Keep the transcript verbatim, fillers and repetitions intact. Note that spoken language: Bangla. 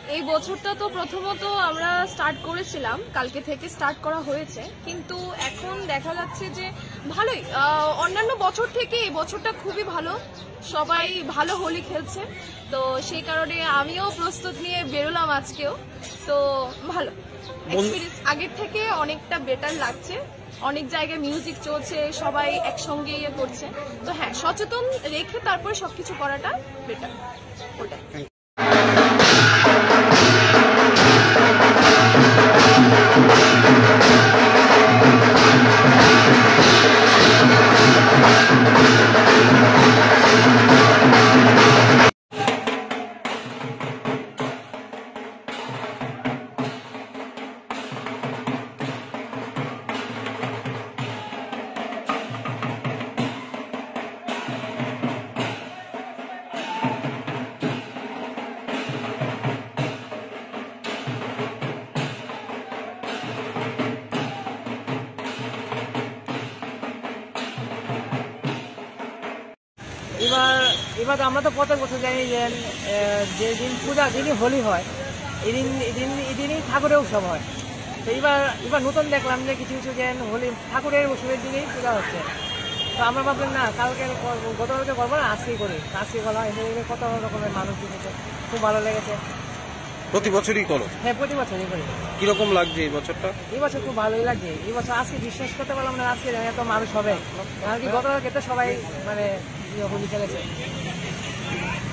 এই বছরটা তো প্রথমত আমরা স্টার্ট করেছিলাম, কালকে থেকে স্টার্ট করা হয়েছে, কিন্তু এখন দেখা যাচ্ছে যে ভালোই, অন্যান্য বছর থেকে এই বছরটা খুবই ভালো, সবাই ভালো হোলি খেলছে। তো সেই কারণে আমিও প্রস্তুত নিয়ে বেরোলাম আজকেও। তো ভালো এক্সপিরিয়েন্স, আগের থেকে অনেকটা বেটার লাগছে। অনেক জায়গায় মিউজিক চলছে, সবাই একসঙ্গে ইয়ে করছে। তো হ্যাঁ, সচেতন রেখে তারপরে সবকিছু করাটা বেটার, ওটাই। এবার এবার আমরা তো প্রত্যেক বছর জানি যে যেদিন পূজা যেদিন হোলি হয় এদিন এদিন এদিনই ঠাকুরের উৎসব হয়। তো এবার এবার নতুন দেখলাম যে কিছু কিছু যে হোলি ঠাকুরের উৎসবের দিনেই পূজা হচ্ছে। তো আমরা ভাবলাম না কালকে গতকালকে করবো না, আজকেই করি, আজকে করা হয়। কত রকমের মানুষ দিয়েছে, খুব ভালো লেগেছে। প্রতি বছরই করো? হ্যাঁ, প্রতি বছরই করি। কিরকম লাগছে এই বছরটা? এই বছর খুব ভালোই লাগছে। এই বছর আজকে বিশ্বাস করতে পারলাম না আজকে এত মানুষ হবে, কারণ কি গতকালকে তো সবাই মানে হোলি খেলেছে।